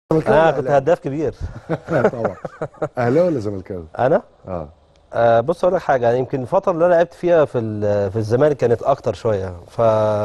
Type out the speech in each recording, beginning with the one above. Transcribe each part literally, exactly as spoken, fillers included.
انا كنت هداف كبير. طبعا. اهلاوي ولا زملكاوي؟ انا اه آه بص اقول لك حاجه، يعني يمكن الفتره اللي انا لعبت فيها في في الزمالك كانت اكتر شويه، ف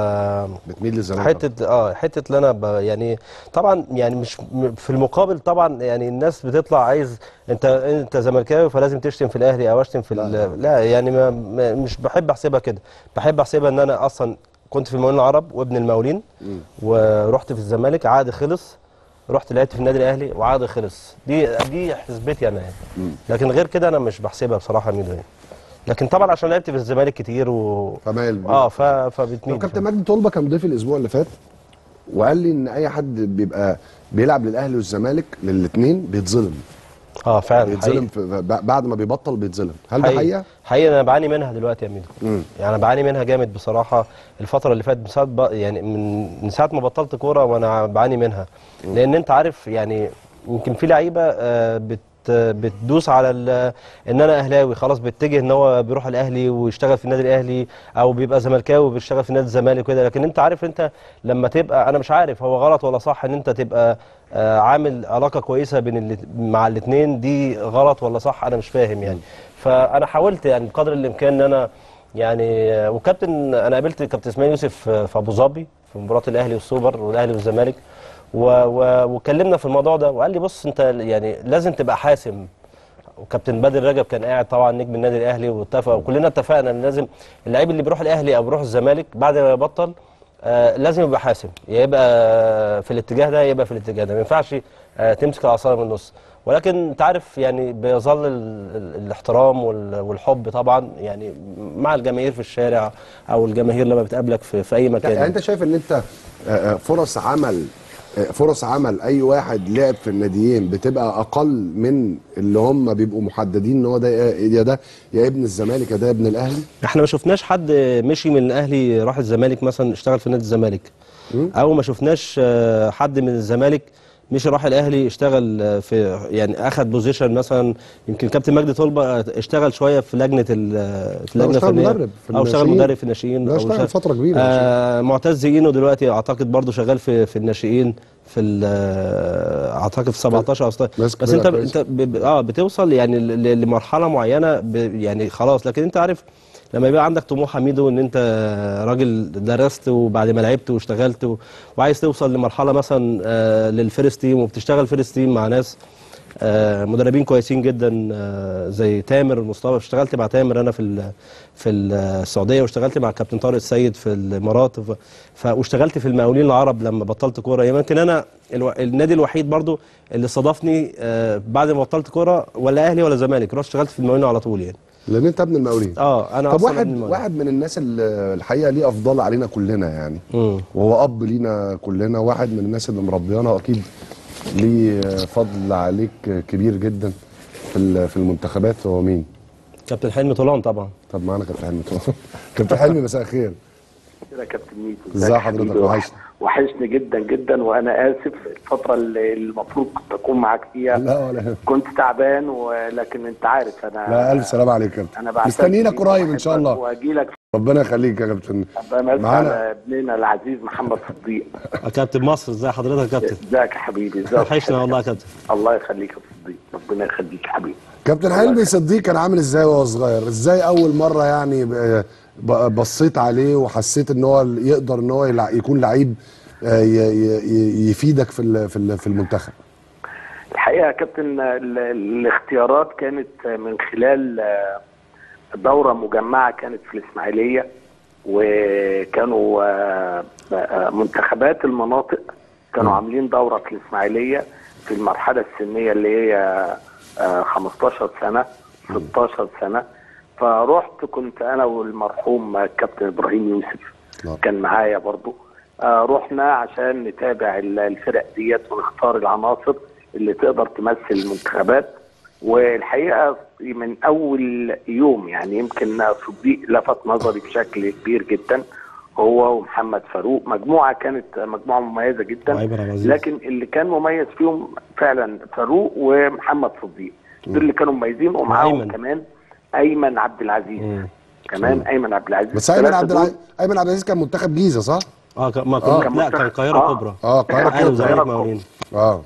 بتميل للزمالك حته اه حته اللي انا ب... يعني طبعا يعني مش م- في المقابل طبعا، يعني الناس بتطلع عايز انت انت زملكاوي فلازم تشتم في الاهلي او اشتم في لا ال... لا. لا يعني ما... ما مش بحب احسبها كده. بحب احسبها ان انا اصلا كنت في المقاولين العرب وابن المقاولين، مم. ورحت في الزمالك عقد خلص، رحت لعبت في النادي الاهلي وعقد خلص. دي دي حسبتي انا يعني. مم. لكن غير كده انا مش بحسبها بصراحه ميدو يعني. لكن طبعا عشان لعبت في الزمالك كتير و فمايل اه ف... طب فبتميل كابتن شوية. مجدي طلبه كان ضيف الاسبوع اللي فات وقال لي ان اي حد بيبقى بيلعب للاهلي والزمالك للاثنين بيتظلم. اه فعلا بيتظلم حقيقي. في ب- بعد ما بيبطل بيتظلم، هل ده حقيقي حقيقه؟ حقيقي انا بعاني منها دلوقتي يا ميدو. مم. يعني انا بعاني منها جامد بصراحه الفتره اللي فاتت، من ساعه ب... يعني من من ساعه ما بطلت كوره وانا بعاني منها. مم. لان انت عارف يعني يمكن في لعيبه آه، بت بتدوس على ال- ان انا اهلاوي خلاص، بيتجه ان هو بيروح الاهلي ويشتغل في النادي الاهلي، او بيبقى زملكاوي وبيشتغل في نادي الزمالك وكده. لكن انت عارف انت لما تبقى، انا مش عارف هو غلط ولا صح ان انت تبقى آه، عامل علاقه كويسه بين ال... مع الاثنين، دي غلط ولا صح انا مش فاهم يعني. فانا حاولت يعني بقدر الامكان ان انا يعني آه، وكابتن انا قابلت كابتن اسماعيل يوسف آه، في ابو ظبي في مباراه الاهلي والسوبر والاهلي والزمالك، و- و- وكلمنا في الموضوع ده وقال لي بص انت يعني لازم تبقى حاسم. وكابتن بدر رجب كان قاعد طبعا نجم النادي الاهلي، واتفق وكلنا اتفقنا ان لازم اللعيب اللي بيروح الاهلي او بيروح الزمالك بعد ما يبطل آه لازم يبقى حاسم، يا يبقى في الاتجاه ده يبقى في الاتجاه ده، ما ينفعش آه تمسك العصايه من النص. ولكن انت عارف يعني بيظل ال- ال- الاحترام وال- والحب طبعا يعني مع الجماهير في الشارع او الجماهير لما بتقابلك في, في اي مكان يعني يعني. انت شايف ان انت آه، آه، فرص عمل آه، فرص عمل اي واحد لعب في الناديين بتبقى اقل من اللي هم بيبقوا محددين ان هو ده يا ده يا ابن الزمالك يا ده ابن الاهلي؟ احنا ما شفناش حد مشي من الاهلي راح الزمالك مثلا اشتغل في نادي الزمالك، مم. او ما شفناش آه، حد من الزمالك مش راح الاهلي اشتغل آه، في يعني اخد بوزيشن مثلا. يمكن كابتن مجدي طلبه اشتغل شويه في لجنه ال- في لا، اللجنه اشتغل الفنيه، مدرب في او اشتغل الناشئين. مدرب في الناشئين، لا، او اشتغل فتره كبيره ناشئين. آه معتز اينو دلوقتي اعتقد برضه شغال في في الناشئين في ال- آه، اعتقد في سبعتاشر او ستاشر. ماسك بس فرقه انت كويسه. انت ب- ب- اه بتوصل يعني ل- ل- لمرحله معينه ب- يعني خلاص. لكن انت عارف لما يبقى عندك طموح حميدو ان انت راجل درست وبعد ما لعبت واشتغلت و... وعايز توصل لمرحله مثلا آه للفيرست تيم، وبتشتغل فيرست تيم مع ناس آه مدربين كويسين جدا آه زي تامر مصطفى. اشتغلت مع تامر انا في ال... في السعوديه، واشتغلت مع كابتن طارق السيد في الامارات، ف... ف... واشتغلت في المقاولين العرب لما بطلت كوره. يمكن انا الو... النادي الوحيد برضو اللي استضافني آه بعد ما بطلت كوره ولا اهلي ولا زمالك، رحت اشتغلت في المقاولين على طول يعني. لان انت ابن المقاولين. اه انا طب اصلا ابن واحد المقاولين. واحد من الناس اللي الحقيقه ليه افضال علينا كلنا يعني، مم. وهو اب لينا كلنا، واحد من الناس اللي مربيانا واكيد ليه فضل عليك كبير جدا في ال- في المنتخبات، هو مين؟ كابتن حلمي طولان طبعا. طب معانا كابتن حلمي طبعا. كابتن حلمي مساء الخير. كده كابتن ميدو، ازي حضرتك؟ وحشني. وحشني جدا جدا، وانا اسف الفتره اللي المفروض كنت اكون معاك فيها لا ولا يهمك. كنت تعبان، ولكن انت عارف انا لا، الف سلامه عليك يا انا كابتن، مستنيينك قريب ان شاء الله. واجي لك. ربنا يخليك يا كابتن. بمسي معانا على ابننا العزيز محمد صديق. يا كابتن مصر، ازي حضرتك يا كابتن؟ ازيك يا حبيبي؟ ازيك؟ وحشنا والله يا كابتن. الله يخليك يا صديق، ربنا يخليك يا حبيبي. كابتن حلمي صديق كان عامل ازاي وهو صغير؟ ازاي اول مره يعني ب- ب- بصيت عليه وحسيت ان هو يقدر ان هو يلع- يكون لعيب آه، ي- ي- يفيدك في ال- في ال- في المنتخب؟ الحقيقه يا كابتن ال- الاختيارات كانت من خلال آه، دوره مجمعه كانت في الاسماعيليه، وكانوا آه، آه، منتخبات المناطق كانوا م. عاملين دوره في الاسماعيليه في المرحله السنيه اللي هي آه، خمستاشر سنه ستاشر سنه. فرحت كنت انا والمرحوم كابتن ابراهيم يوسف نعم. كان معايا برضو. آه، رحنا عشان نتابع ال- الفرق ديت ونختار العناصر اللي تقدر تمثل المنتخبات. والحقيقه من اول يوم يعني يمكن صديق لفت نظري بشكل كبير جدا، هو ومحمد فاروق. مجموعه كانت مجموعه مميزه جدا، لكن اللي كان مميز فيهم فعلا فاروق ومحمد صديق، دول اللي كانوا مميزين. ومعاهم كمان ايمن عبد العزيز. مم. كمان مم. ايمن عبد العزيز. بس ايمن عبد العزيز ايمن عبد العزيز كان منتخب جيزه صح؟ اه ما كان آه. لا كان القاهره آه. كبرى. اه القاهره كبرى. اه اه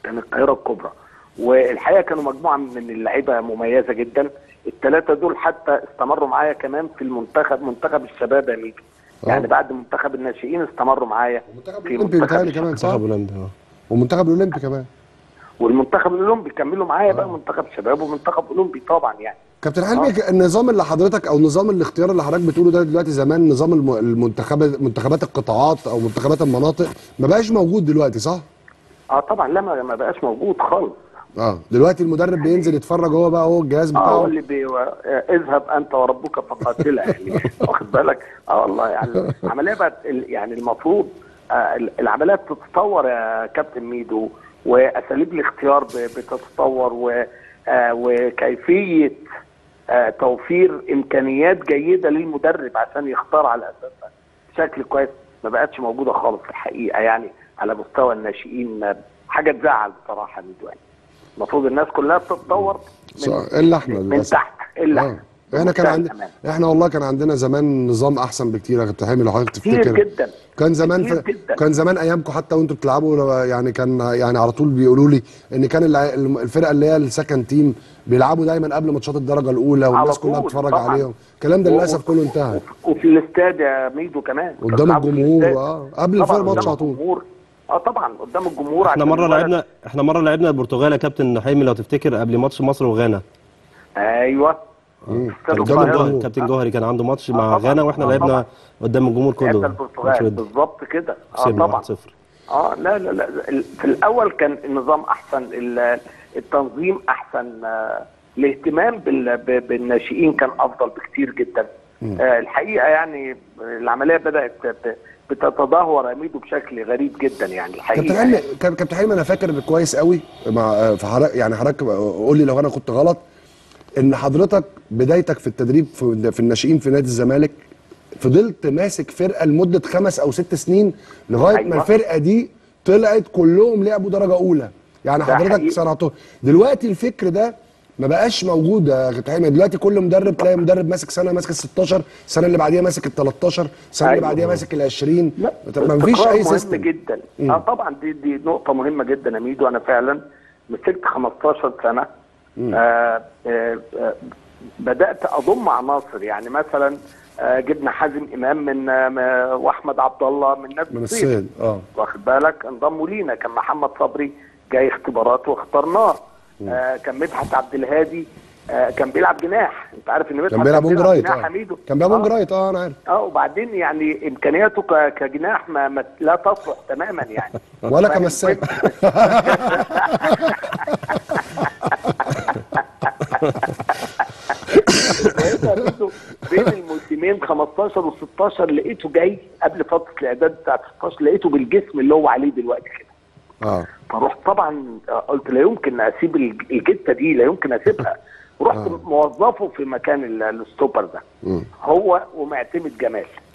كان القاهره الكبرى. والحقيقه كانوا مجموعه من اللعيبه مميزه جدا. الثلاثه دول حتى استمروا معايا كمان في المنتخب، منتخب الشباب يا ميدو. يعني بعد منتخب الناشئين استمروا معايا في منتخب كمان، صح؟ منتخب اولمبي اه والمنتخب الاولمبي كمان، والمنتخب الاولمبي كملوا معايا بقى، منتخب شباب ومنتخب اولمبي طبعا يعني. كابتن حلمي، آه. النظام اللي حضرتك او نظام الاختيار اللي حضرتك بتقوله ده دلوقتي، زمان نظام المنتخبات، منتخبات القطاعات او منتخبات المناطق، ما بقاش موجود دلوقتي، صح؟ اه طبعا، لا ما بقاش موجود خالص. اه دلوقتي المدرب بينزل يتفرج هو بقى، هو الجهاز بتاعه، اه هو اللي بي... اذهب انت وربك فقاتلا يعني واخد بالك. اه والله يعني عمليه بقت يعني المفروض آه العمليات تتطور يا كابتن ميدو، واساليب الاختيار بتتطور، و آه وكيفيه آه توفير امكانيات جيده للمدرب عشان يختار على اساسها بشكل كويس. ما بقتش موجوده خالص الحقيقه يعني على مستوى الناشئين. حاجه تزعل بصراحه ميدو يعني. المفروض الناس كلها بتتطور من الا احنا من تحت الا آه. احنا كان عندنا، احنا والله كان عندنا زمان نظام احسن بكتير يا كابتن حلمي لو حضرتك تفتكر. كتير جدا. كان زمان ف... جداً. كان زمان ايامكم حتى وانتوا بتلعبوا يعني، كان يعني على طول بيقولوا لي ان كان الفرقه اللي هي السكند تيم بيلعبوا دايما قبل ماتشات الدرجه الاولى والناس كلها بتتفرج عليهم. الكلام ده للاسف كله انتهى. وفي الاستاد يا ميدو كمان قدام الجمهور، اه قبل الفرق ماتش على طول. اه طبعا قدام الجمهور. احنا مره لعبنا احنا مره لعبنا البرتغال يا كابتن حلمي لو تفتكر، قبل ماتش مصر وغانا. ايوه قدام الجمهور. كابتن جوهري كان عنده ماتش مع غانا واحنا لعبنا قدام الجمهور كله. البرتغال بالظبط كده. اه طبعا. اه لا لا لا في الاول كان النظام احسن، التنظيم احسن، آه الاهتمام بالناشئين كان افضل بكتير جدا. آه الحقيقه يعني العمليه بدات بتتدهور يا ميدو بشكل غريب جدا يعني الحقيقه. كابتن حلمي، كابتن حلمي انا فاكر كويس قوي مع في حضرتك، يعني حضرتك قول لي لو انا كنت غلط، ان حضرتك بدايتك في التدريب في, في الناشئين في نادي الزمالك فضلت ماسك فرقه لمده خمس او ست سنين لغايه أيوة. ما الفرقه دي طلعت كلهم لعبوا درجه اولى، يعني حضرتك صنعته. دلوقتي الفكر ده ما بقاش موجود يا كابتن حلمي. دلوقتي كل مدرب تلاقي مدرب ماسك سنه ماسك ال ستاشر، السنه اللي بعديها ماسك ال تلتاشر، السنه أيوة. اللي بعديها ماسك ال عشرين. ما فيش اي سيستم. مهم جدا. اه طبعا دي دي نقطه مهمه جدا يا ميدو. انا فعلا مسكت خمستاشر سنه. آه آه آه بدات اضم عناصر، يعني مثلا آه جبنا حازم امام من آه واحمد عبد الله من نادي من الصيد، اه واخد بالك، انضموا لينا. كان محمد صبري جاي اختبارات واخترناه. آه كان مدحت عبد الهادي آه كان بيلعب جناح. انت عارف ان مدحت كان بيلعب اون رايت. اه كان بيلعب اون رايت. اه انا عارف. اه وبعدين يعني امكانياته كجناح ما, ما لا تصلح تماما يعني ولا كمساك. بين الموسمين خمستاشر و ستاشر لقيته جاي قبل فتره الاعداد بتاعت ستاشر، لقيته بالجسم اللي هو عليه دلوقتي كده. اه فرحت طبعا قلت لا يمكن اسيب الجته دي، لا يمكن اسيبها. رحت آه. موظفه في مكان الستوبر ده. م. هو ومعتمد جمال.